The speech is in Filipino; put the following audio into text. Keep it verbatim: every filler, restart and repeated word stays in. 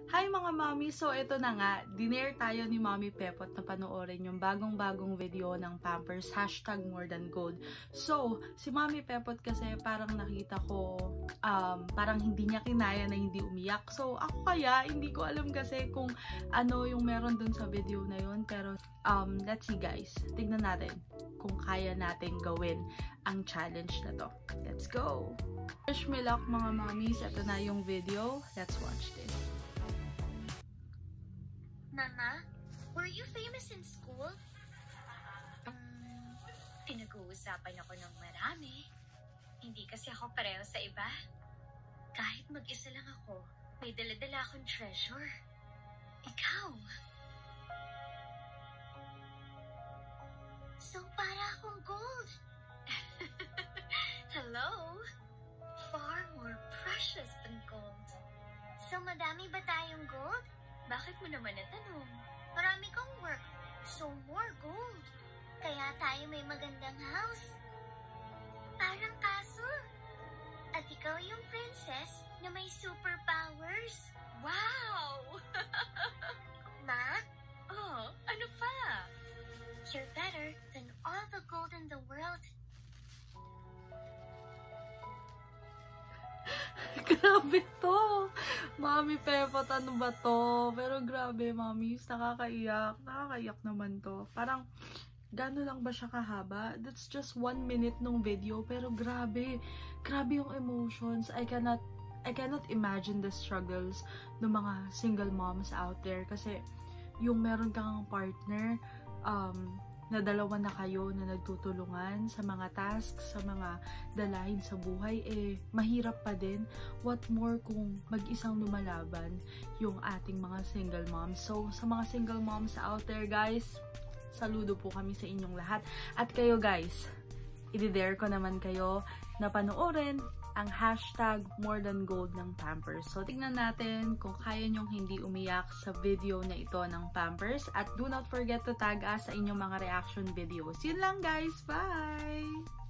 Hi mga mami! So ito na nga, dinare tayo ni Mami Pepot na panoorin yung bagong-bagong video ng Pampers, hashtag more than gold. So, si Mami Pepot kasi parang nakita ko, um, parang hindi niya kinaya na hindi umiyak. So, ako kaya, hindi ko alam kasi kung ano yung meron dun sa video na yun. Pero, um, let's see guys. Tignan natin kung kaya natin gawin ang challenge na to. Let's go! Wish me luck mga mamis. Ito na yung video. Let's watch this. Mama, were you famous in school? Um, pinag-uusapan ako ng marami. Hindi kasi ako pareho sa iba. Kahit mag-isa lang ako, may dala-dala akong treasure. Ikaw. So, para akong gold. Hello? Far more precious than gold. So, madami ba tayong gold? Bakit mo naman natanong? Marami kang work, so more gold. Kaya tayo may magandang house. Parang castle. At ikaw yung princess na may superpowers. Wow! Ma? Oh, ano pa? You're better than all the gold in the world. Grabe to! Mami Pepot, ano ba to? Pero grabe, mami, nakakaiyak. Nakakaiyak naman to. Parang, gano'n lang ba siya kahaba? That's just one minute nung video, pero grabe. Grabe yung emotions. I cannot, I cannot imagine the struggles ng mga single moms out there. Kasi, yung meron kang partner, um, na dalawa na kayo na nagtutulungan sa mga tasks, sa mga dalahin sa buhay, eh, mahirap pa din. What more kung mag-isang lumalaban yung ating mga single moms. So, sa mga single moms out there, guys, saludo po kami sa inyong lahat. At kayo, guys, i-dare ko naman kayo na panoorin ang hashtag more than gold ng Pampers. So, tignan natin kung kaya nyong hindi umiyak sa video na ito ng Pampers. At do not forget to tag us sa inyong mga reaction videos. Yun lang guys! Bye!